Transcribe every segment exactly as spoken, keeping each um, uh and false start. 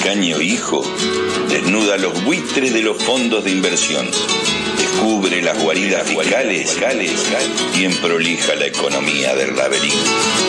tacaño hijo desnuda los buitres de los fondos de inversión, descubre las guaridas fiscales y emprolija la economía del laberinto.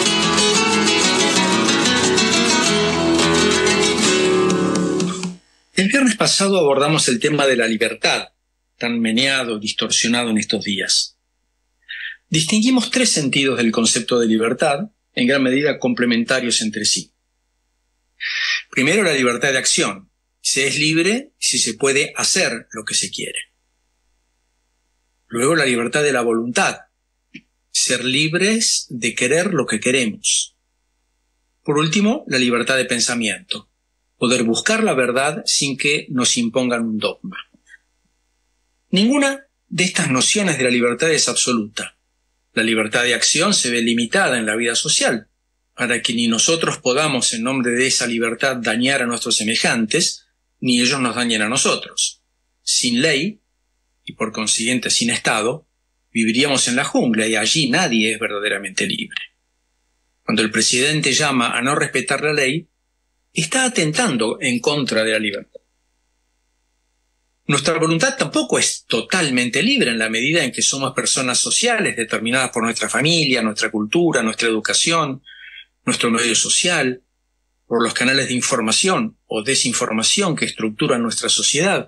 El viernes pasado abordamos el tema de la libertad, tan meneado, distorsionado en estos días. Distinguimos tres sentidos del concepto de libertad, en gran medida complementarios entre sí. Primero, la libertad de acción. Se es libre si se puede hacer lo que se quiere. Luego, la libertad de la voluntad. Ser libres de querer lo que queremos. Por último, la libertad de pensamiento. Poder buscar la verdad sin que nos impongan un dogma. Ninguna de estas nociones de la libertad es absoluta. La libertad de acción se ve limitada en la vida social, para que ni nosotros podamos en nombre de esa libertad dañar a nuestros semejantes, ni ellos nos dañen a nosotros. Sin ley, y por consiguiente sin Estado, viviríamos en la jungla y allí nadie es verdaderamente libre. Cuando el presidente llama a no respetar la ley, está atentando en contra de la libertad. Nuestra voluntad tampoco es totalmente libre en la medida en que somos personas sociales determinadas por nuestra familia, nuestra cultura, nuestra educación, nuestro medio social, por los canales de información o desinformación que estructuran nuestra sociedad.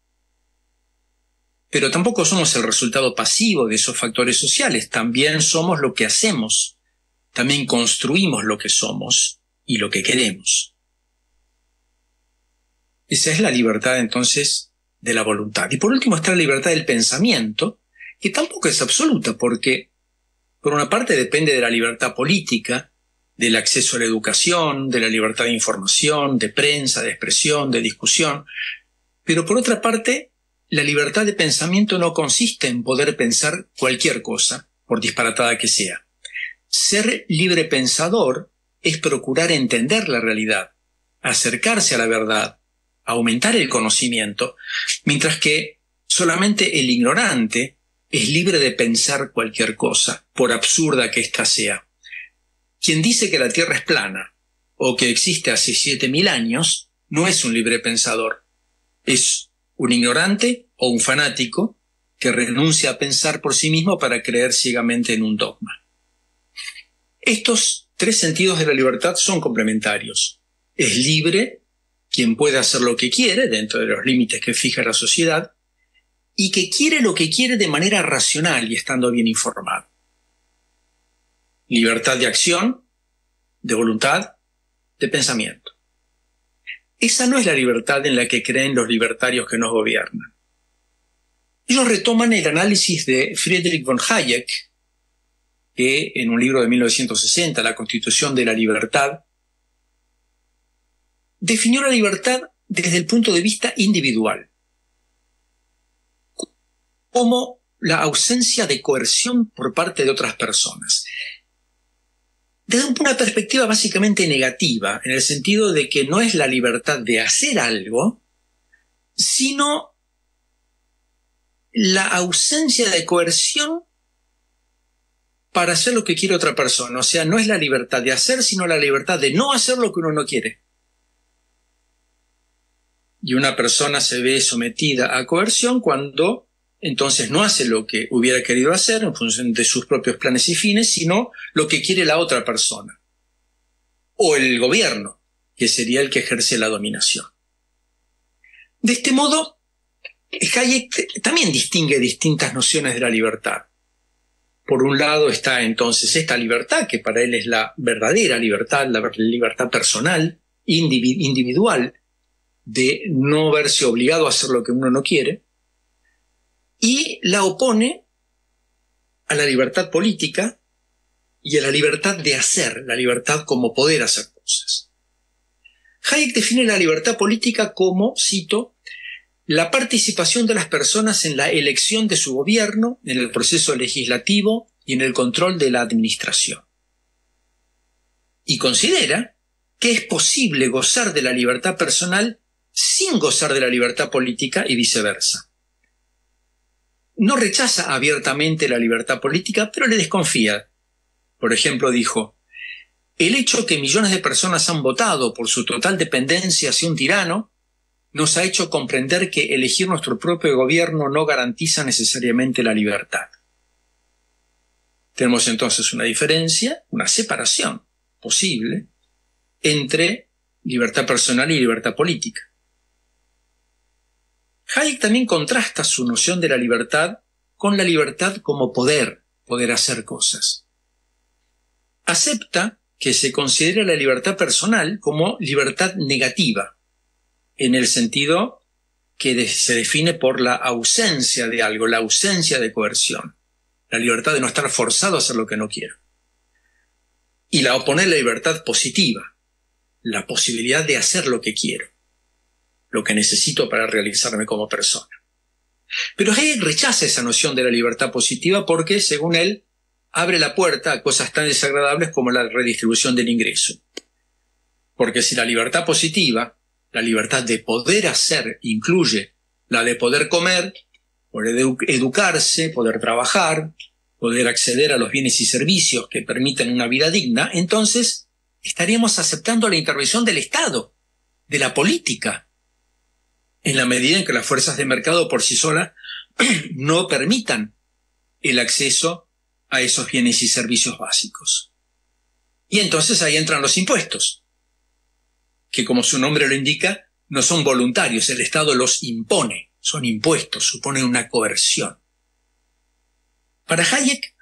Pero tampoco somos el resultado pasivo de esos factores sociales, también somos lo que hacemos, también construimos lo que somos y lo que queremos. Esa es la libertad, entonces, de la voluntad. Y por último está la libertad del pensamiento, que tampoco es absoluta, porque por una parte depende de la libertad política, del acceso a la educación, de la libertad de información, de prensa, de expresión, de discusión. Pero por otra parte, la libertad de pensamiento no consiste en poder pensar cualquier cosa, por disparatada que sea. Ser libre pensador es procurar entender la realidad, acercarse a la verdad, aumentar el conocimiento, mientras que solamente el ignorante es libre de pensar cualquier cosa, por absurda que ésta sea. Quien dice que la Tierra es plana o que existe hace siete mil años no es un libre pensador. Es un ignorante o un fanático que renuncia a pensar por sí mismo para creer ciegamente en un dogma. Estos tres sentidos de la libertad son complementarios. Es libre quien puede hacer lo que quiere dentro de los límites que fija la sociedad y que quiere lo que quiere de manera racional y estando bien informado. Libertad de acción, de voluntad, de pensamiento. Esa no es la libertad en la que creen los libertarios que nos gobiernan. Ellos retoman el análisis de Friedrich von Hayek, que en un libro de mil novecientos sesenta, La Constitución de la Libertad, definió la libertad desde el punto de vista individual, como la ausencia de coerción por parte de otras personas. Desde una perspectiva básicamente negativa, en el sentido de que no es la libertad de hacer algo, sino la ausencia de coerción para hacer lo que quiere otra persona. O sea, no es la libertad de hacer, sino la libertad de no hacer lo que uno no quiere. Y una persona se ve sometida a coerción cuando entonces no hace lo que hubiera querido hacer en función de sus propios planes y fines, sino lo que quiere la otra persona. O el gobierno, que sería el que ejerce la dominación. De este modo, Hayek también distingue distintas nociones de la libertad. Por un lado está entonces esta libertad, que para él es la verdadera libertad, la libertad personal, individual, de no verse obligado a hacer lo que uno no quiere, y la opone a la libertad política y a la libertad de hacer, la libertad como poder hacer cosas. Hayek define la libertad política como, cito, la participación de las personas en la elección de su gobierno, en el proceso legislativo y en el control de la administración. Y considera que es posible gozar de la libertad personal sin gozar de la libertad política y viceversa. No rechaza abiertamente la libertad política, pero le desconfía. Por ejemplo, dijo, el hecho que millones de personas han votado por su total dependencia hacia un tirano nos ha hecho comprender que elegir nuestro propio gobierno no garantiza necesariamente la libertad. Tenemos entonces una diferencia, una separación posible entre libertad personal y libertad política. Hayek también contrasta su noción de la libertad con la libertad como poder, poder hacer cosas. Acepta que se considera la libertad personal como libertad negativa, en el sentido que de, se define por la ausencia de algo, la ausencia de coerción, la libertad de no estar forzado a hacer lo que no quiero. Y la opone a la libertad positiva, la posibilidad de hacer lo que quiero, lo que necesito para realizarme como persona. Pero Hayek rechaza esa noción de la libertad positiva porque, según él, abre la puerta a cosas tan desagradables como la redistribución del ingreso. Porque si la libertad positiva, la libertad de poder hacer, incluye la de poder comer, poder edu- educarse, poder trabajar, poder acceder a los bienes y servicios que permiten una vida digna, entonces estaríamos aceptando la intervención del Estado, de la política, en la medida en que las fuerzas de mercado por sí solas no permitan el acceso a esos bienes y servicios básicos. Y entonces ahí entran los impuestos, que como su nombre lo indica, no son voluntarios, el Estado los impone, son impuestos, suponen una coerción. Para Hayek,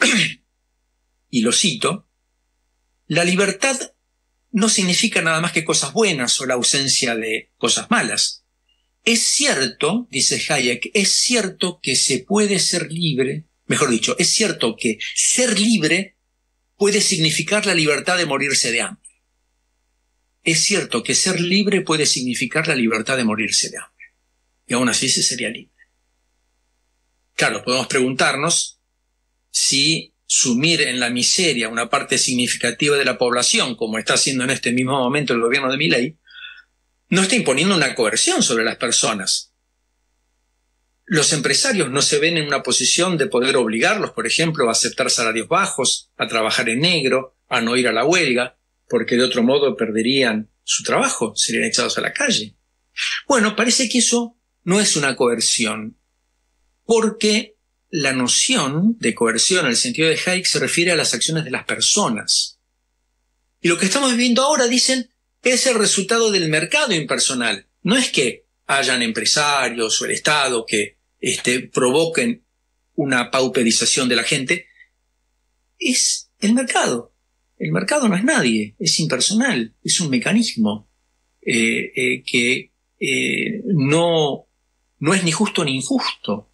y lo cito, la libertad no significa nada más que cosas buenas o la ausencia de cosas malas. Es cierto, dice Hayek, es cierto que se puede ser libre, mejor dicho, es cierto que ser libre puede significar la libertad de morirse de hambre. Es cierto que ser libre puede significar la libertad de morirse de hambre. Y aún así se sería libre. Claro, podemos preguntarnos si sumir en la miseria una parte significativa de la población, como está haciendo en este mismo momento el gobierno de Milei, no está imponiendo una coerción sobre las personas. Los empresarios no se ven en una posición de poder obligarlos, por ejemplo, a aceptar salarios bajos, a trabajar en negro, a no ir a la huelga, porque de otro modo perderían su trabajo, serían echados a la calle. Bueno, parece que eso no es una coerción, porque la noción de coerción en el sentido de Hayek se refiere a las acciones de las personas. Y lo que estamos viviendo ahora, dicen, es el resultado del mercado impersonal. No es que hayan empresarios o el Estado que este, provoquen una pauperización de la gente. Es el mercado. El mercado no es nadie, es impersonal, es un mecanismo eh, eh, que eh, no, no es ni justo ni injusto.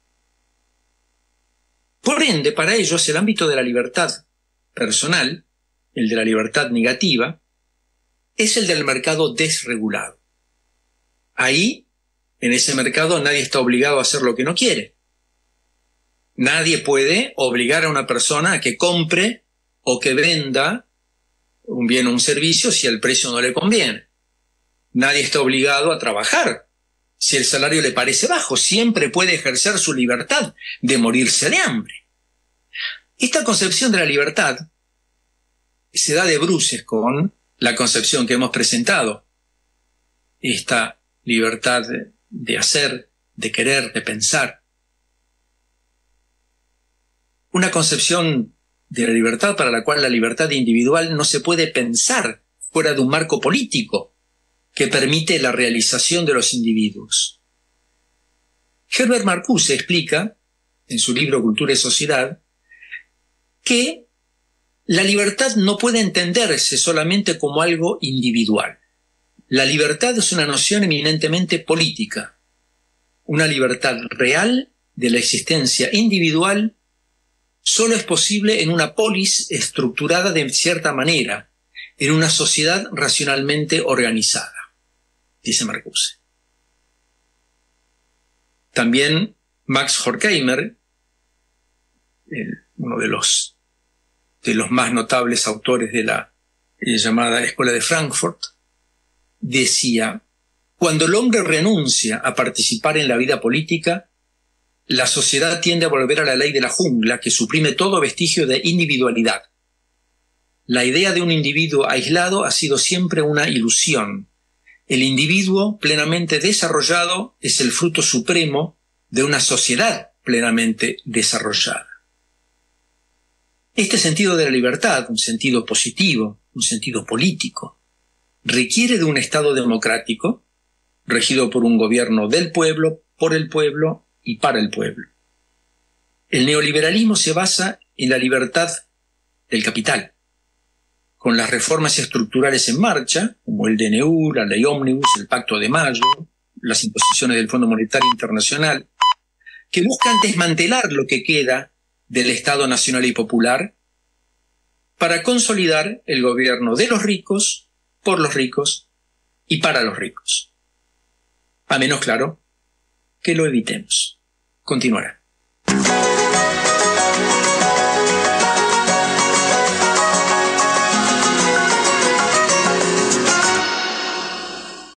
Por ende, para ellos el ámbito de la libertad personal, el de la libertad negativa, es el del mercado desregulado. Ahí, en ese mercado, nadie está obligado a hacer lo que no quiere. Nadie puede obligar a una persona a que compre o que venda un bien o un servicio si el precio no le conviene. Nadie está obligado a trabajar si el salario le parece bajo. Siempre puede ejercer su libertad de morirse de hambre. Esta concepción de la libertad se da de bruces con la concepción que hemos presentado. Esta libertad de hacer, de querer, de pensar. Una concepción de la libertad para la cual la libertad individual no se puede pensar fuera de un marco político que permite la realización de los individuos. Herbert Marcuse explica, en su libro Cultura y Sociedad, que la libertad no puede entenderse solamente como algo individual. La libertad es una noción eminentemente política, una libertad real de la existencia individual solo es posible en una polis estructurada de cierta manera, en una sociedad racionalmente organizada, dice Marcuse. También Max Horkheimer, el, uno de los, de los más notables autores de la eh, llamada Escuela de Frankfurt, decía, cuando el hombre renuncia a participar en la vida política, la sociedad tiende a volver a la ley de la jungla que suprime todo vestigio de individualidad. La idea de un individuo aislado ha sido siempre una ilusión. El individuo plenamente desarrollado es el fruto supremo de una sociedad plenamente desarrollada. Este sentido de la libertad, un sentido positivo, un sentido político, requiere de un Estado democrático, regido por un gobierno del pueblo, por el pueblo y para el pueblo. El neoliberalismo se basa en la libertad del capital. Con las reformas estructurales en marcha, como el D N U, la Ley Ómnibus, el Pacto de Mayo, las imposiciones del Fondo Monetario Internacional, que buscan desmantelar lo que queda del Estado nacional y popular para consolidar el gobierno de los ricos, por los ricos y para los ricos. A menos, claro, que lo evitemos. Continuará.